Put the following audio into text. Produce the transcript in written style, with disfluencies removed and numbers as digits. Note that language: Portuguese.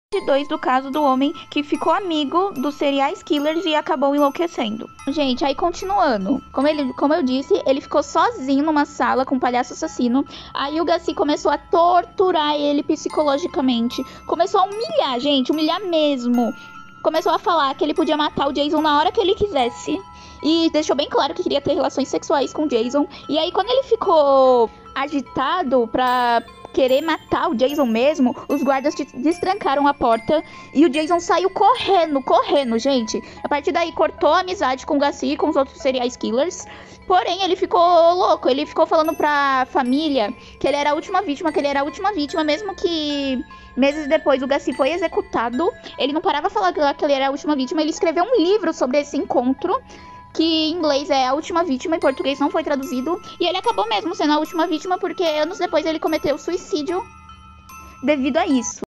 2 do caso do homem que ficou amigo dos serial killers e acabou enlouquecendo. Gente, aí continuando. Como eu disse, ele ficou sozinho numa sala com um palhaço assassino. Aí o Gacy começou a torturar ele psicologicamente. Começou a humilhar, gente, humilhar mesmo. Começou a falar que ele podia matar o Jason na hora que ele quisesse. E deixou bem claro que queria ter relações sexuais com o Jason. E aí quando ele ficou agitado pra querer matar o Jason mesmo, os guardas destrancaram a porta e o Jason saiu correndo, gente. A partir daí cortou a amizade com o Gacy e com os outros serial killers. Porém, ele ficou louco, ele ficou falando pra família que ele era a última vítima, mesmo que meses depois o Gacy foi executado. Ele não parava de falar que ele era a última vítima, ele escreveu um livro sobre esse encontro, que em inglês é A Última Vítima, em português não foi traduzido. E ele acabou mesmo sendo a última vítima porque anos depois ele cometeu suicídio devido a isso.